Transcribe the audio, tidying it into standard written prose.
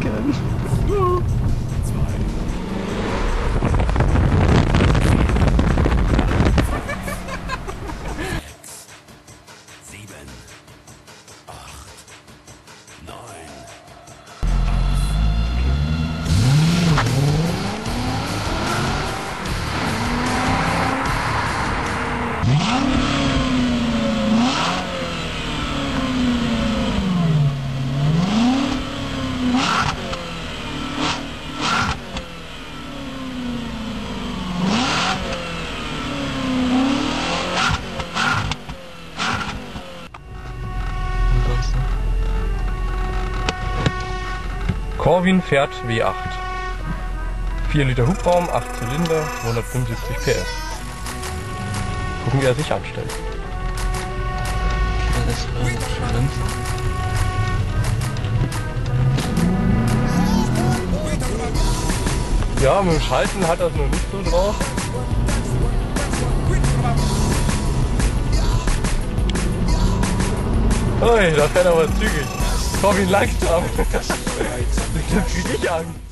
Becken. Corvin fährt W8. 4 Liter Hubraum, 8 Zylinder, 275 PS. Gucken, wie er sich anstellt. Ja, mit dem Schalten hat er es noch nicht so drauf. Ui, da fährt er aber zügig. Corvin langsam. Das krieg ich Angst.